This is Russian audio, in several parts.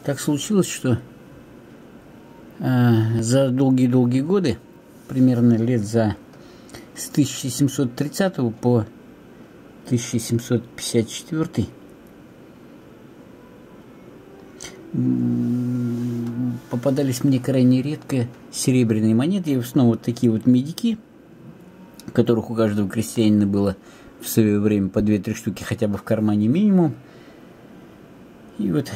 Так случилось, что за долгие-долгие годы, примерно лет с 1730 по 1754, попадались мне крайне редко серебряные монеты, и в основном вот такие вот медики, которых у каждого крестьянина было в свое время по 2-3 штуки хотя бы в кармане минимум. И вот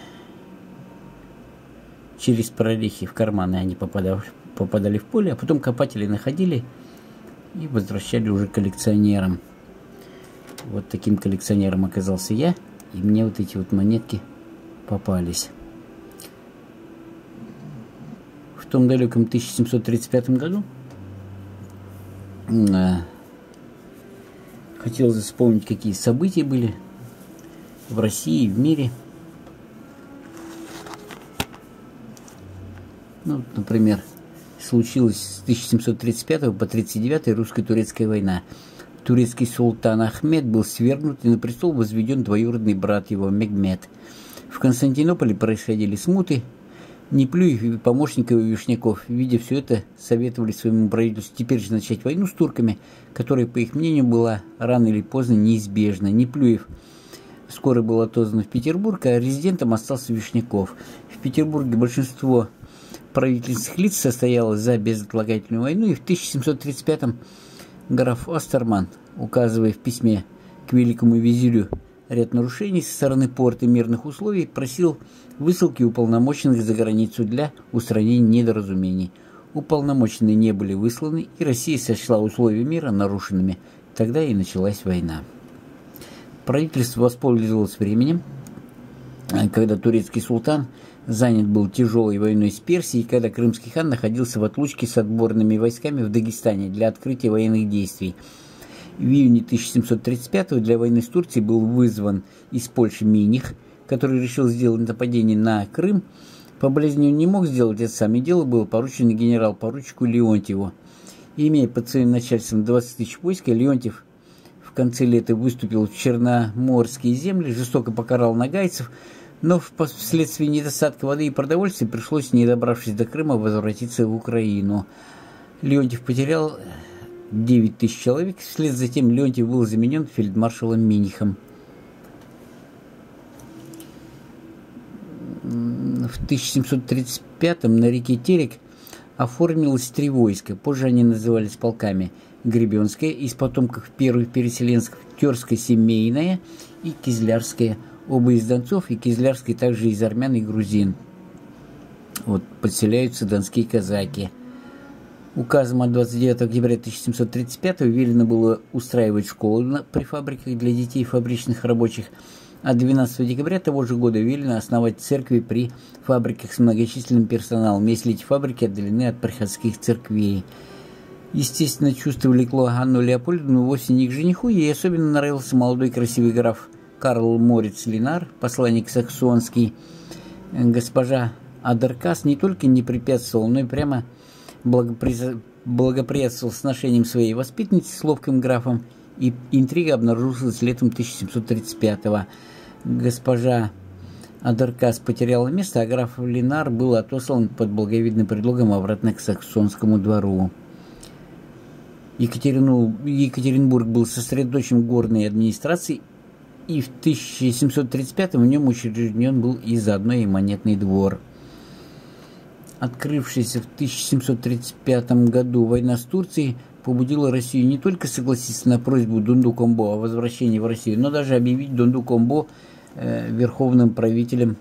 через прорехи в карманы они попадали в поле, а потом копатели находили и возвращали уже коллекционерам. Вот таким коллекционером оказался я, и мне вот эти вот монетки попались. В том далеком 1735 году хотелось вспомнить, какие события были в России и в мире. Ну, например, случилась с 1735 по 1939 русско-турецкая война. Турецкий султан Ахмед был свергнут, и на престол возведен двоюродный брат его Мехмед. В Константинополе происходили смуты. Неплюев и помощников Вишняков, видя все это, советовали своему правительству теперь же начать войну с турками, которая, по их мнению, была рано или поздно неизбежна. Неплюев скоро был отозван в Петербург, а резидентом остался Вишняков. В Петербурге большинство правительственных лиц состояло за безотлагательную войну, и в 1735-м граф Остерман, указывая в письме к великому визирю ряд нарушений со стороны порта и мирных условий, просил высылки уполномоченных за границу для устранения недоразумений. Уполномоченные не были высланы, и Россия сочла условия мира нарушенными. Тогда и началась война. Правительство воспользовалось временем, когда турецкий султан занят был тяжелой войной с Персией, когда крымский хан находился в отлучке с отборными войсками в Дагестане для открытия военных действий. В июне 1735 для войны с Турцией был вызван из Польши Миних, который решил сделать нападение на Крым. По болезни он не мог сделать это сам, и дело было поручено генерал-поручику Леонтьеву. И, имея под своим начальством 20 тысяч войск, Леонтьев в конце лета выступил в Черноморские земли, жестоко покарал нагайцев, но вследствие недостатка воды и продовольствия пришлось, не добравшись до Крыма, возвратиться в Украину. Леонтьев потерял 9 тысяч человек, вслед за тем Леонтьев был заменен фельдмаршалом Минихом. В 1735-м на реке Терек оформилось 3 войска, позже они назывались полками: Гребенское, из потомков первых переселенцев, Терское семейное и Кизлярское. Оба из донцов, и Кизлярский также из армян и грузин. Вот подселяются донские казаки. Указом от 29 октября 1735 велено было устраивать школы при фабриках для детей фабричных рабочих. А 12 декабря того же года велено основать церкви при фабриках с многочисленным персоналом, если эти фабрики отдалены от приходских церквей. Естественно, чувство влекло Анну Леопольдовну вовсе не к жениху, ей особенно нравился молодой красивый граф Карл Мориц Линар, посланник саксонский. Госпожа Адеркас не только не препятствовала, но и прямо благоприятствовал сношением своей воспитанницы с ловким графом, и интрига обнаружилась летом 1735-го. Госпожа Адеркас потеряла место, а граф Линар был отослан под благовидным предлогом обратно к саксонскому двору. Екатеринбург был сосредоточен горной администрацией, и в 1735 в нем учрежден был и заодно и монетный двор. Открывшаяся в 1735 году война с Турцией побудила Россию не только согласиться на просьбу Дунду Комбо о возвращении в Россию, но даже объявить Дунду Комбо верховным правителем.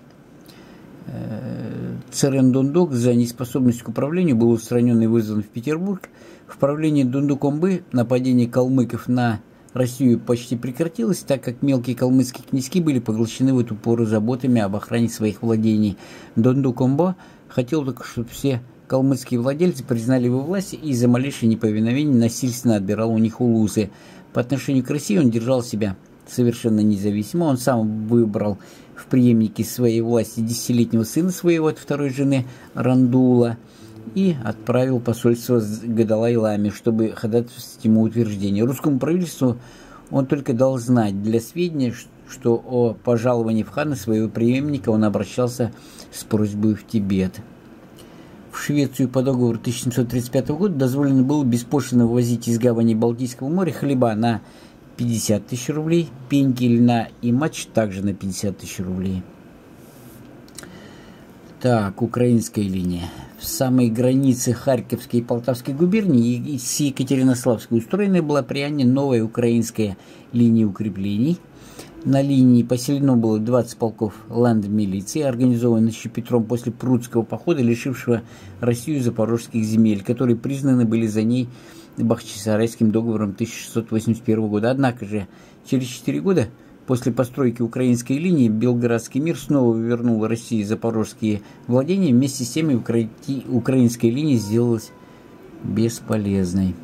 Царен Дундук за неспособность к управлению был устранен и вызван в Петербург. В правлении Дунду Комбы нападение калмыков на Россию почти прекратилось, так как мелкие калмыцкие князьки были поглощены в эту пору заботами об охране своих владений. Дунду Комбо хотел только, чтобы все калмыцкие владельцы признали его власть, и за малейшее неповиновение насильственно отбирал у них улусы. По отношению к России он держал себя совершенно независимо. Он сам выбрал в преемнике своей власти 10-летнего сына своего от второй жены Рандула и отправил посольство к Гадалай-Ламе, чтобы ходатайствовать ему утверждение. Русскому правительству он только дал знать для сведения, что о пожаловании в ханы своего преемника он обращался с просьбой в Тибет. В Швецию по договору 1735 года дозволено было беспошлино ввозить из гавани Балтийского моря хлеба на 50 тысяч рублей, пеньки, льна и матч также на 50 тысяч рублей. Так, украинская линия. В самой границе Харьковской и Полтавской губернии с Екатеринославской устроена была при Анне новая украинская линия укреплений. На линии поселено было 20 полков ландмилиции, организованных еще Петром после Прудского похода, лишившего Россию запорожских земель, которые признаны были за ней Бахчисарайским договором 1681 года. Однако же через 4 года после постройки украинской линии Белградский мир снова вернул России запорожские владения. Вместе с тем украинская линия сделалась бесполезной.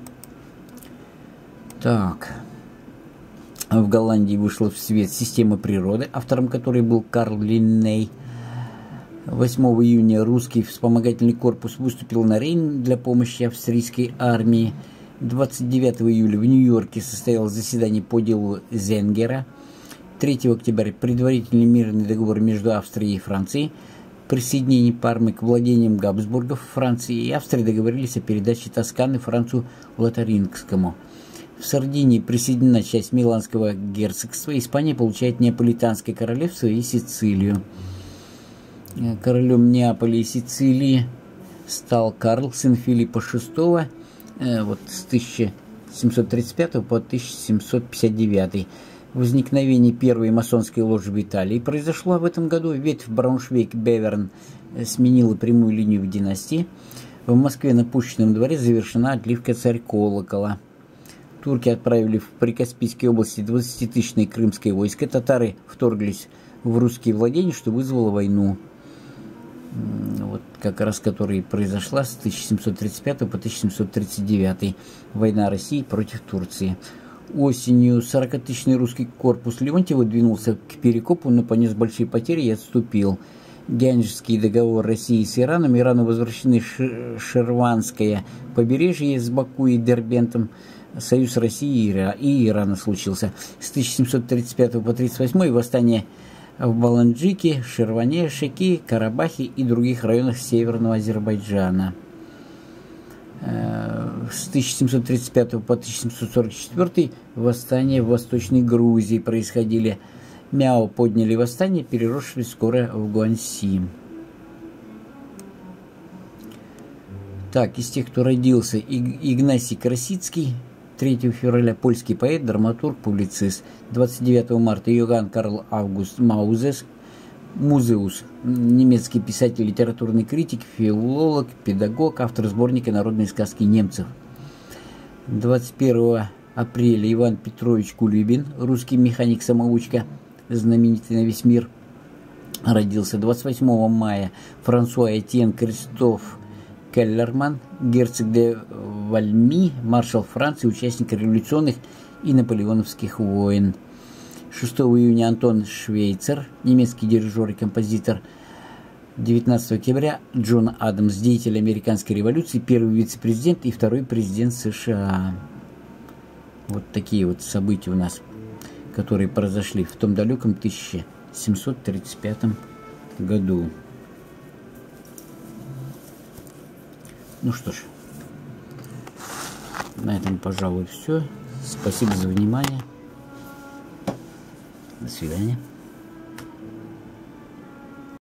Так. В Голландии вышла в свет «Система природы», автором которой был Карл Линней. 8 июня русский вспомогательный корпус выступил на Рейн для помощи австрийской армии. 29 июля в Нью-Йорке состоялось заседание по делу Зенгера. 3 октября предварительный мирный договор между Австрией и Францией. Присоединение Пармы к владениям Габсбургов Франции и Австрии договорились о передаче Тосканы Францу Лотарингскому. В Сардинии присоединена часть Миланского герцогства. Испания получает Неаполитанское королевство и Сицилию. Королем Неаполя и Сицилии стал Карл, сын Филиппа VI, с 1735 по 1759. Возникновение первой масонской ложи в Италии произошло в этом году. Ветвь Брауншвейг-Беверн сменила прямую линию в династии. В Москве на Пушкином дворе завершена отливка царь-колокола. Турки отправили в Прикаспийской области 20-тысячное крымское войско. Татары вторглись в русские владения, что вызвало войну, как раз которая произошла с 1735 по 1739. Война России против Турции. Осенью 40-тысячный русский корпус Леонтьева двинулся к Перекопу, но понес большие потери и отступил. Гянджский договор России с Ираном. Ирану возвращены Ширванское побережье с Баку и Дербентом. Союз России и Ирана случился. С 1735 по 1738 восстание в Баланджике, Ширване, Шеки, Карабахе и других районах Северного Азербайджана. С 1735 по 1744 восстания в Восточной Грузии происходили. Мяо подняли восстание, переросшее скоро в Гуанси. Так, из тех, кто родился: Игнасий Красицкий, 3 февраля польский поэт, драматург, публицист. 29 марта Йоганн Карл Август Музеус, немецкий писатель, литературный критик, филолог, педагог, автор сборника «Народные сказки немцев». 21 апреля Иван Петрович Кулибин, русский механик-самоучка, знаменитый на весь мир, родился. 28 мая Франсуа Этьен Кристоф Келлерман, герцог де Вальми, маршал Франции, участник революционных и наполеоновских войн. 6 июня Антон Швейцер, немецкий дирижер и композитор. 19 октября Джон Адамс, деятель американской революции, первый вице-президент и второй президент США. Вот такие вот события у нас, которые произошли в том далеком 1735 году. Ну что ж, на этом, пожалуй, все. Спасибо за внимание. До свидания.